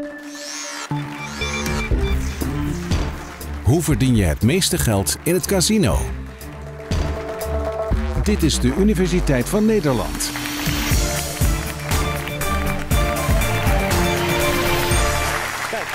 Hoe verdien je het meeste geld in het casino? Dit is de Universiteit van Nederland. Kijk.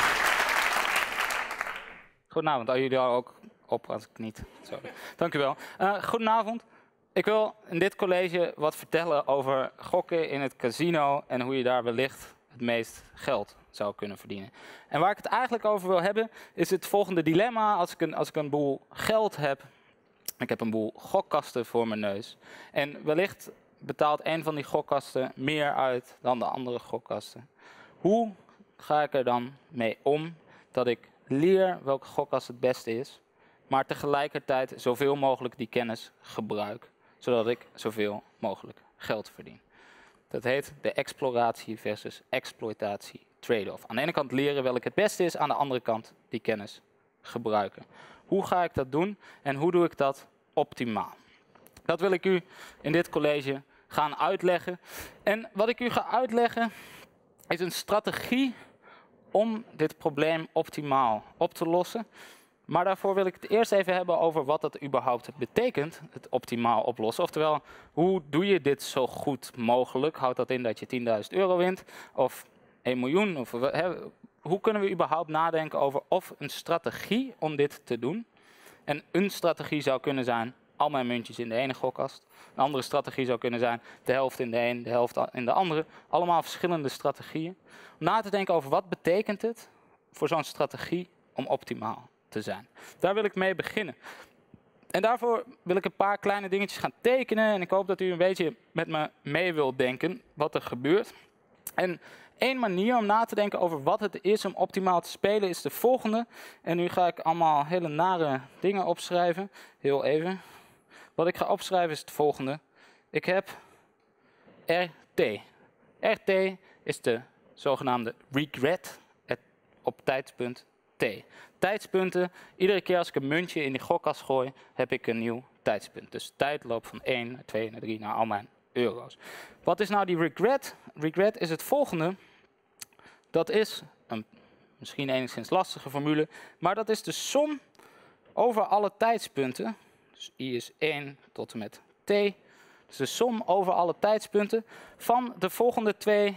Goedenavond. Jullie jullie ook op als ik niet. Sorry. Dank u wel. Goedenavond. Ik wil in dit college wat vertellen over gokken in het casino en hoe je daar wellicht het meest geld zou kunnen verdienen. En waar ik het eigenlijk over wil hebben is het volgende dilemma. Als ik een boel geld heb, ik heb een boel gokkasten voor mijn neus. En wellicht betaalt een van die gokkasten meer uit dan de andere gokkasten. Hoe ga ik er dan mee om dat ik leer welke gokkast het beste is, maar tegelijkertijd zoveel mogelijk die kennis gebruik, zodat ik zoveel mogelijk geld verdien? Dat heet de exploratie versus exploitatie trade-off. Aan de ene kant leren welk het beste is, aan de andere kant die kennis gebruiken. Hoe ga ik dat doen en hoe doe ik dat optimaal? Dat wil ik u in dit college gaan uitleggen. En wat ik u ga uitleggen is een strategie om dit probleem optimaal op te lossen. Maar daarvoor wil ik het eerst even hebben over wat dat überhaupt betekent, het optimaal oplossen. Oftewel, hoe doe je dit zo goed mogelijk? Houdt dat in dat je 10.000 euro wint of 1 miljoen? Of, hoe kunnen we überhaupt nadenken over of een strategie om dit te doen? En een strategie zou kunnen zijn, al mijn muntjes in de ene gokkast. Een andere strategie zou kunnen zijn, de helft in de een, de helft in de andere. Allemaal verschillende strategieën. Om na te denken over wat betekent het voor zo'n strategie om optimaal te zijn. Daar wil ik mee beginnen. En daarvoor wil ik een paar kleine dingetjes gaan tekenen. En ik hoop dat u een beetje met me mee wilt denken wat er gebeurt. En één manier om na te denken over wat het is om optimaal te spelen is de volgende. En nu ga ik allemaal hele nare dingen opschrijven. Heel even. Wat ik ga opschrijven is het volgende. Ik heb RT. RT is de zogenaamde regret op tijdspunt T. Tijdspunten, iedere keer als ik een muntje in die gokkast gooi, heb ik een nieuw tijdspunt. Dus tijd loopt van 1 naar 2 naar 3 naar al mijn euro's. Wat is nou die regret? Regret is het volgende. Dat is een misschien enigszins lastige formule, maar dat is de som over alle tijdspunten. Dus I is 1 tot en met T. Dus de som over alle tijdspunten van de volgende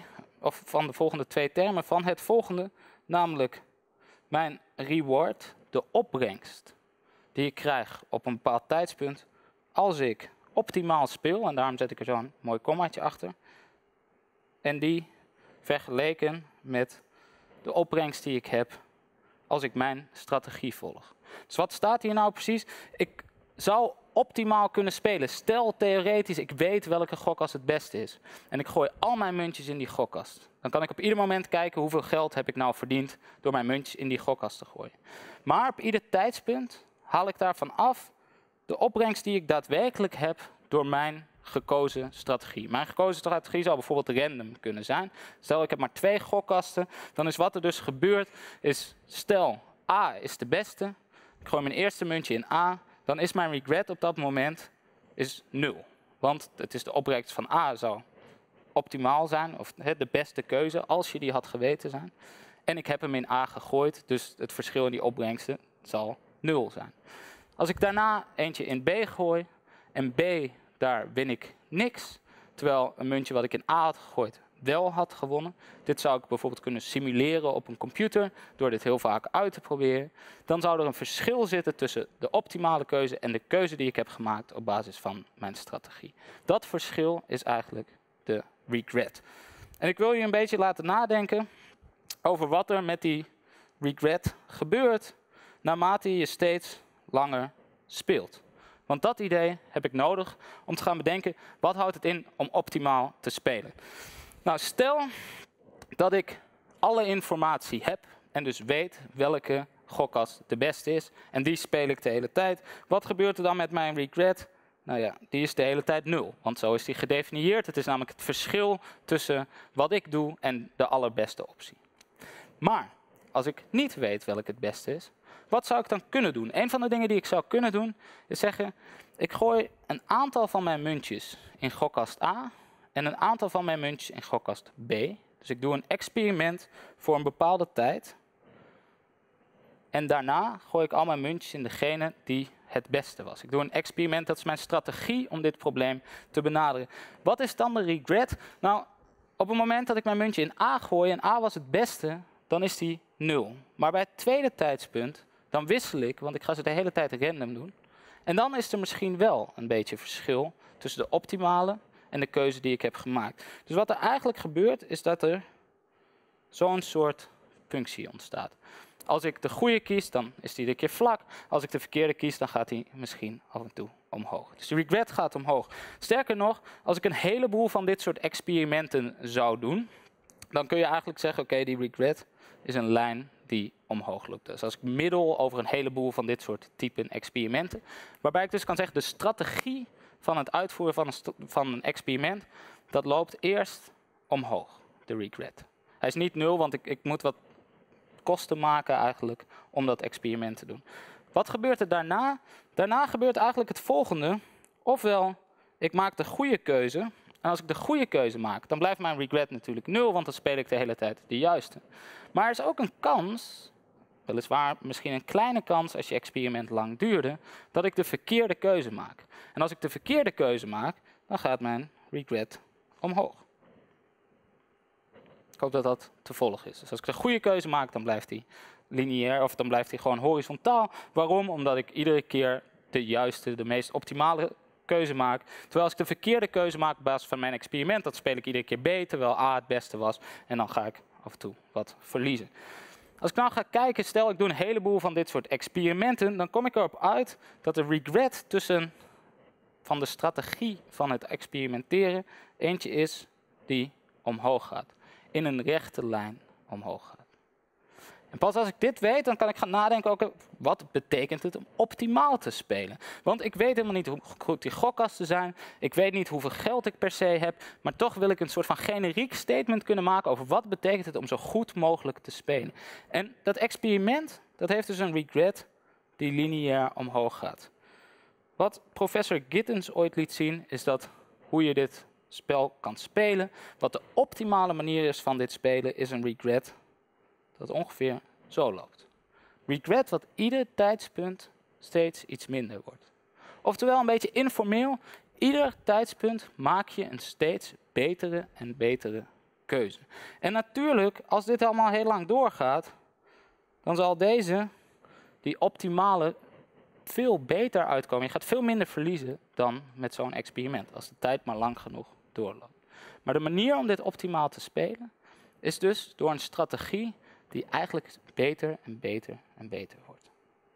twee termen van het volgende, namelijk mijn reward, de opbrengst die ik krijg op een bepaald tijdspunt als ik optimaal speel, en daarom zet ik er zo'n mooi kommaatje achter, en die vergeleken met de opbrengst die ik heb als ik mijn strategie volg. Dus wat staat hier nou precies? Ik zou optimaal kunnen spelen. Stel theoretisch, ik weet welke gokkast het beste is. En ik gooi al mijn muntjes in die gokkast. Dan kan ik op ieder moment kijken hoeveel geld heb ik nou verdiend door mijn muntjes in die gokkast te gooien. Maar op ieder tijdspunt haal ik daarvan af de opbrengst die ik daadwerkelijk heb door mijn gekozen strategie. Mijn gekozen strategie zou bijvoorbeeld random kunnen zijn. Stel ik heb maar 2 gokkasten, dan is wat er dus gebeurt is, stel A is de beste, ik gooi mijn eerste muntje in A, dan is mijn regret op dat moment 0. Want het is de opbrengst van A zou optimaal zijn, of de beste keuze, als je die had geweten zijn. En ik heb hem in A gegooid, dus het verschil in die opbrengsten zal 0 zijn. Als ik daarna eentje in B gooi, en B, daar win ik niks, terwijl een muntje wat ik in A had gegooid wel had gewonnen. Dit zou ik bijvoorbeeld kunnen simuleren op een computer, door dit heel vaak uit te proberen. Dan zou er een verschil zitten tussen de optimale keuze en de keuze die ik heb gemaakt op basis van mijn strategie. Dat verschil is eigenlijk de regret. En ik wil je een beetje laten nadenken over wat er met die regret gebeurt naarmate je steeds langer speelt. Want dat idee heb ik nodig om te gaan bedenken, wat houdt het in om optimaal te spelen? Nou, stel dat ik alle informatie heb en dus weet welke gokkast de beste is. En die speel ik de hele tijd. Wat gebeurt er dan met mijn regret? Nou ja, die is de hele tijd 0. Want zo is die gedefinieerd. Het is namelijk het verschil tussen wat ik doe en de allerbeste optie. Maar als ik niet weet welke het beste is, wat zou ik dan kunnen doen? Een van de dingen die ik zou kunnen doen is zeggen, ik gooi een aantal van mijn muntjes in gokkast A en een aantal van mijn muntjes in gokkast B. Dus ik doe een experiment voor een bepaalde tijd. En daarna gooi ik al mijn muntjes in degene die het beste was. Ik doe een experiment, dat is mijn strategie om dit probleem te benaderen. Wat is dan de regret? Nou, op het moment dat ik mijn muntje in A gooi en A was het beste, dan is die 0. Maar bij het tweede tijdspunt, dan wissel ik, want ik ga ze de hele tijd random doen. En dan is er misschien wel een beetje verschil tussen de optimale en de keuze die ik heb gemaakt. Dus wat er eigenlijk gebeurt, is dat er zo'n soort functie ontstaat. Als ik de goede kies, dan is die een keer vlak. Als ik de verkeerde kies, dan gaat die misschien af en toe omhoog. Dus de regret gaat omhoog. Sterker nog, als ik een heleboel van dit soort experimenten zou doen, dan kun je eigenlijk zeggen, oké, die regret is een lijn die omhoog loopt. Dus als ik middel over een heleboel van dit soort typen experimenten, waarbij ik dus kan zeggen, de strategie van het uitvoeren van een experiment, dat loopt eerst omhoog, de regret. Hij is niet 0, want ik moet wat kosten maken eigenlijk om dat experiment te doen. Wat gebeurt er daarna? Daarna gebeurt eigenlijk het volgende. Ofwel, ik maak de goede keuze. En als ik de goede keuze maak, dan blijft mijn regret natuurlijk 0, want dan speel ik de hele tijd de juiste. Maar er is ook een kans, weliswaar misschien een kleine kans als je experiment lang duurde, dat ik de verkeerde keuze maak. En als ik de verkeerde keuze maak, dan gaat mijn regret omhoog. Ik hoop dat dat te volgen is. Dus als ik de goede keuze maak, dan blijft die lineair of dan blijft die gewoon horizontaal. Waarom? Omdat ik iedere keer de juiste, de meest optimale keuze maak. Terwijl als ik de verkeerde keuze maak op basis van mijn experiment, dat speel ik iedere keer B, terwijl A het beste was. En dan ga ik af en toe wat verliezen. Als ik nou ga kijken, stel ik doe een heleboel van dit soort experimenten, dan kom ik erop uit dat de regret van de strategie van het experimenteren eentje is die omhoog gaat. In een rechte lijn omhoog gaat. En pas als ik dit weet, dan kan ik gaan nadenken, ook, wat betekent het om optimaal te spelen? Want ik weet helemaal niet hoe goed die gokkasten zijn. Ik weet niet hoeveel geld ik per se heb. Maar toch wil ik een soort van generiek statement kunnen maken over wat betekent het om zo goed mogelijk te spelen. En dat experiment, dat heeft dus een regret die lineair omhoog gaat. Wat professor Gittens ooit liet zien, is dat hoe je dit spel kan spelen. Wat de optimale manier is van dit spelen, is een regret dat ongeveer zo loopt. Regret wat ieder tijdspunt steeds iets minder wordt. Oftewel een beetje informeel, ieder tijdspunt maak je een steeds betere en betere keuze. En natuurlijk, als dit allemaal heel lang doorgaat, dan zal die optimale, veel beter uitkomen. Je gaat veel minder verliezen dan met zo'n experiment, als de tijd maar lang genoeg doorloopt. Maar de manier om dit optimaal te spelen, is dus door een strategie die eigenlijk beter en beter en beter wordt.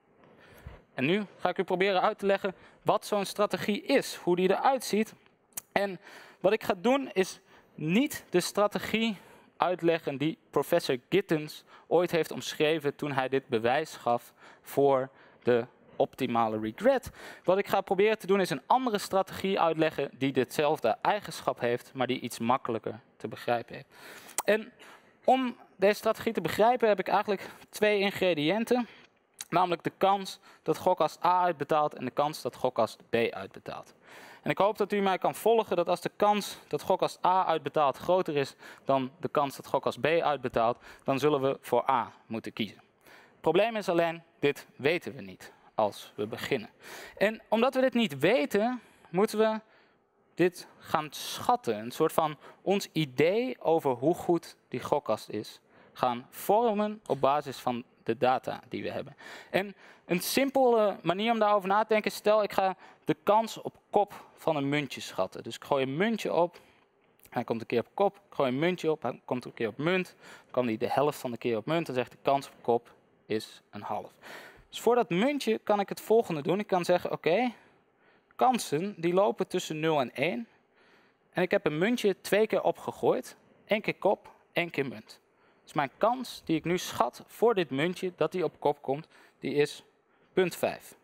En nu ga ik u proberen uit te leggen wat zo'n strategie is, hoe die eruit ziet. En wat ik ga doen is niet de strategie uitleggen die professor Gittens ooit heeft omschreven toen hij dit bewijs gaf voor de optimale regret. Wat ik ga proberen te doen is een andere strategie uitleggen die ditzelfde eigenschap heeft, maar die iets makkelijker te begrijpen heeft. En om deze strategie te begrijpen heb ik eigenlijk 2 ingrediënten. Namelijk de kans dat gokkast A uitbetaalt en de kans dat gokkast B uitbetaalt. En ik hoop dat u mij kan volgen dat als de kans dat gokkast A uitbetaalt groter is dan de kans dat gokkast B uitbetaalt, dan zullen we voor A moeten kiezen. Het probleem is alleen, dit weten we niet als we beginnen. En omdat we dit niet weten, moeten we dit gaan schatten. Een soort van ons idee over hoe goed die gokkast is, gaan vormen op basis van de data die we hebben. En een simpele manier om daarover na te denken, stel ik ga de kans op kop van een muntje schatten. Dus ik gooi een muntje op, hij komt een keer op kop, ik gooi een muntje op, hij komt een keer op munt, dan kan hij de helft van de keer op munt, dan zegt de kans op kop is een half. Dus voor dat muntje kan ik het volgende doen. Ik kan zeggen, oké, kansen die lopen tussen 0 en 1. En ik heb een muntje 2 keer opgegooid. 1 keer kop, 1 keer munt. Dus mijn kans die ik nu schat voor dit muntje, dat die op kop komt, die is 0,5.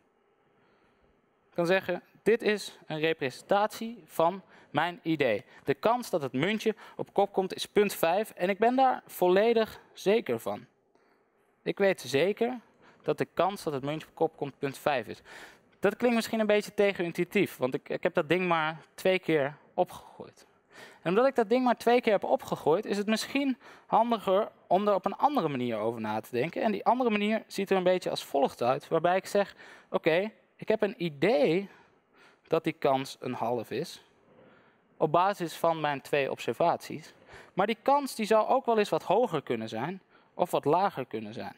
Ik kan zeggen, dit is een representatie van mijn idee. De kans dat het muntje op kop komt is 0,5 en ik ben daar volledig zeker van. Ik weet zeker dat de kans dat het muntje op kop komt 0,5 is. Dat klinkt misschien een beetje tegenintuïtief, want ik heb dat ding maar 2 keer opgegooid. En omdat ik dat ding maar 2 keer heb opgegooid, is het misschien handiger om er op een andere manier over na te denken. En die andere manier ziet er een beetje als volgt uit, waarbij ik zeg, oké, ik heb een idee dat die kans een half is, op basis van mijn 2 observaties. Maar die kans die zou ook wel eens wat hoger kunnen zijn, of wat lager kunnen zijn.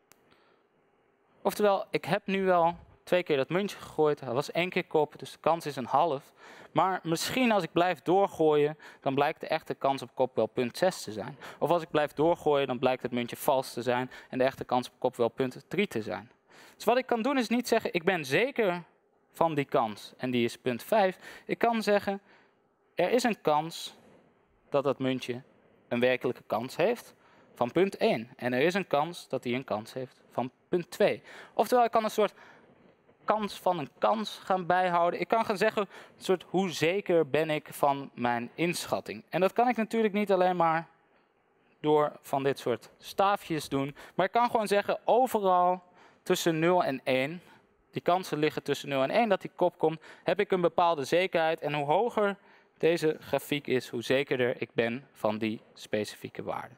Oftewel, ik heb nu wel 2 keer dat muntje gegooid, dat was 1 keer kop, dus de kans is een half. Maar misschien als ik blijf doorgooien, dan blijkt de echte kans op kop wel punt 6 te zijn. Of als ik blijf doorgooien, dan blijkt het muntje vals te zijn en de echte kans op kop wel punt 3 te zijn. Dus wat ik kan doen is niet zeggen, ik ben zeker van die kans en die is punt 5. Ik kan zeggen, er is een kans dat dat muntje een werkelijke kans heeft van punt 1. En er is een kans dat hij een kans heeft van punt 2. Oftewel, ik kan een soort kans van een kans gaan bijhouden. Ik kan gaan zeggen, een soort, hoe zeker ben ik van mijn inschatting. En dat kan ik natuurlijk niet alleen maar door van dit soort staafjes doen. Maar ik kan gewoon zeggen, overal tussen 0 en 1, die kansen liggen tussen 0 en 1 dat die kop komt, heb ik een bepaalde zekerheid. En hoe hoger deze grafiek is, hoe zekerder ik ben van die specifieke waarde.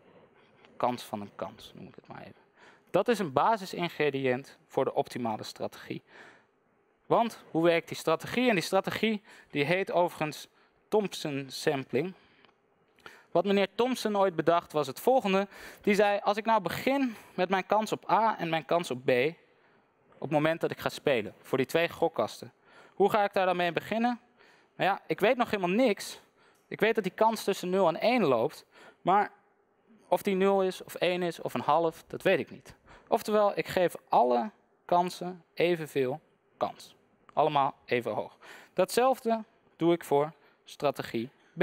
Kans van een kans, noem ik het maar even. Dat is een basisingrediënt voor de optimale strategie. Want hoe werkt die strategie? En die strategie die heet overigens Thompson sampling. Wat meneer Thompson ooit bedacht was het volgende. Die zei, als ik nou begin met mijn kans op A en mijn kans op B, op het moment dat ik ga spelen, voor die 2 gokkasten. Hoe ga ik daar dan mee beginnen? Nou ja, ik weet nog helemaal niks. Ik weet dat die kans tussen 0 en 1 loopt, maar of die 0 is, of 1 is, of een half, dat weet ik niet. Oftewel, ik geef alle kansen evenveel kans. Allemaal even hoog. Datzelfde doe ik voor strategie B.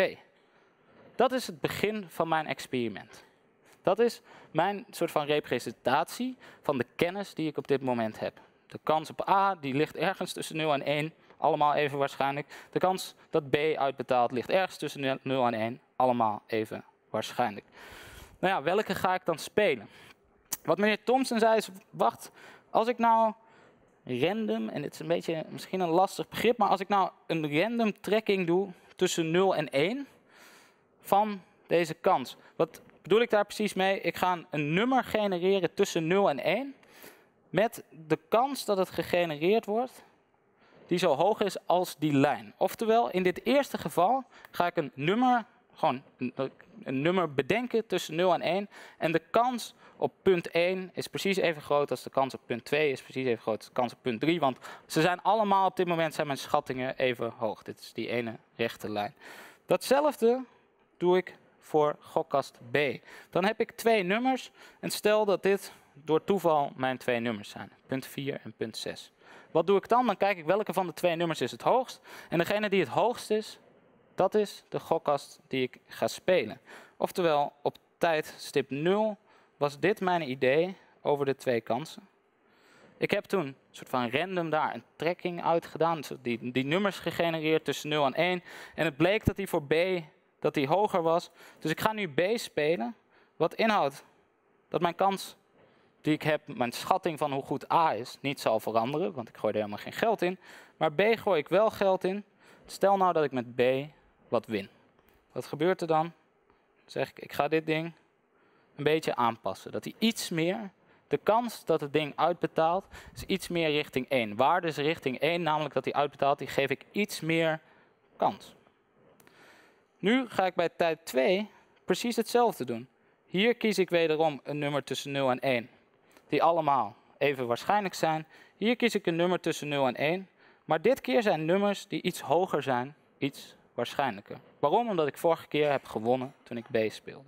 Dat is het begin van mijn experiment. Dat is mijn soort van representatie van de kennis die ik op dit moment heb. De kans op A die ligt ergens tussen 0 en 1, allemaal even waarschijnlijk. De kans dat B uitbetaalt ligt ergens tussen 0 en 1, allemaal even waarschijnlijk. Nou ja, welke ga ik dan spelen? Wat meneer Thompson zei is, wacht, als ik nou random, en dit is een beetje misschien een lastig begrip, maar als ik nou een random trekking doe tussen 0 en 1 van deze kans. Wat bedoel ik daar precies mee? Ik ga een nummer genereren tussen 0 en 1 met de kans dat het gegenereerd wordt die zo hoog is als die lijn. Oftewel, in dit eerste geval ga ik een nummer, gewoon een nummer bedenken tussen 0 en 1. En de kans op punt 1 is precies even groot als de kans op punt 2 is precies even groot als de kans op punt 3. Want ze zijn allemaal, op dit moment zijn mijn schattingen even hoog. Dit is die ene rechte lijn. Datzelfde doe ik voor gokkast B. Dan heb ik 2 nummers en stel dat dit door toeval mijn 2 nummers zijn. Punt 4 en punt 6. Wat doe ik dan? Dan kijk ik welke van de 2 nummers is het hoogst. En degene die het hoogst is, dat is de gokkast die ik ga spelen. Oftewel, op tijdstip 0 was dit mijn idee over de 2 kansen. Ik heb toen een soort van random daar een trekking uitgedaan. Die nummers gegenereerd tussen 0 en 1. En het bleek dat die voor B dat die hoger was. Dus ik ga nu B spelen. Wat inhoudt dat mijn kans die ik heb, mijn schatting van hoe goed A is, niet zal veranderen. Want ik gooi er helemaal geen geld in. Maar B gooi ik wel geld in. Stel nou dat ik met B wat win. Wat gebeurt er dan? Dan zeg ik ga dit ding een beetje aanpassen. Dat hij iets meer, de kans dat het ding uitbetaalt, is iets meer richting 1. Waarde is richting 1, namelijk dat hij uitbetaalt, die geef ik iets meer kans. Nu ga ik bij tijd 2 precies hetzelfde doen. Hier kies ik wederom een nummer tussen 0 en 1. Die allemaal even waarschijnlijk zijn. Hier kies ik een nummer tussen 0 en 1. Maar dit keer zijn nummers die iets hoger zijn, iets waarschijnlijker. Waarom? Omdat ik vorige keer heb gewonnen toen ik B speelde.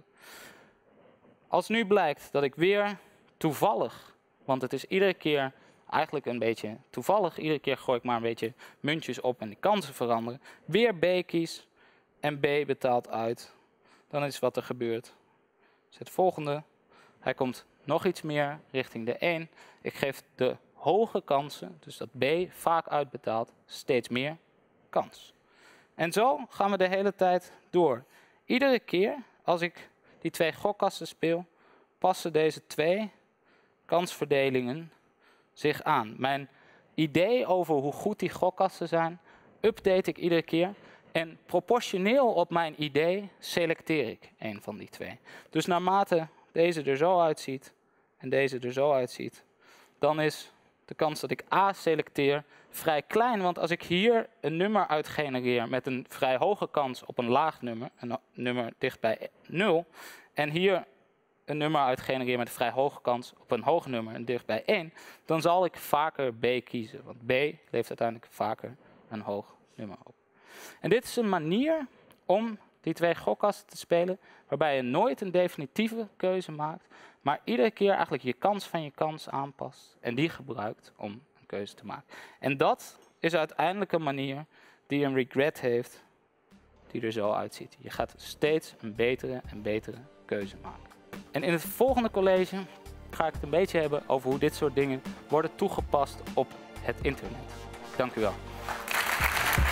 Als nu blijkt dat ik weer toevallig, want het is iedere keer eigenlijk een beetje toevallig, iedere keer gooi ik maar een beetje muntjes op en de kansen veranderen, weer B kies en B betaalt uit, dan is wat er gebeurt. Dus het volgende, hij komt nog iets meer richting de 1. Ik geef de hoge kansen, dus dat B vaak uitbetaalt, steeds meer kans. En zo gaan we de hele tijd door. Iedere keer als ik die 2 gokkasten speel, passen deze 2 kansverdelingen zich aan. Mijn idee over hoe goed die gokkasten zijn, update ik iedere keer. En proportioneel op mijn idee selecteer ik een van die twee. Dus naarmate deze er zo uitziet en deze er zo uitziet, dan is de kans dat ik A selecteer vrij klein. Want als ik hier een nummer uitgenereer met een vrij hoge kans op een laag nummer, een nummer dicht bij 0, en hier een nummer uitgenereer met een vrij hoge kans op een hoog nummer en dicht bij 1, dan zal ik vaker B kiezen. Want B levert uiteindelijk vaker een hoog nummer op. En dit is een manier om die twee gokkasten te spelen, waarbij je nooit een definitieve keuze maakt, maar iedere keer eigenlijk je kans van je kans aanpast en die gebruikt om een keuze te maken. En dat is uiteindelijk een manier die een regret heeft, die er zo uitziet. Je gaat steeds een betere en betere keuze maken. En in het volgende college ga ik het een beetje hebben over hoe dit soort dingen worden toegepast op het internet. Dank u wel.